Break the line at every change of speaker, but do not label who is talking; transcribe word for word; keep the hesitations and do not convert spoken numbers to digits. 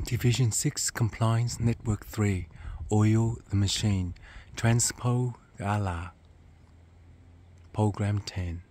Division six Compliance Network three, Oil the Machine, Transpo Gala, Program ten.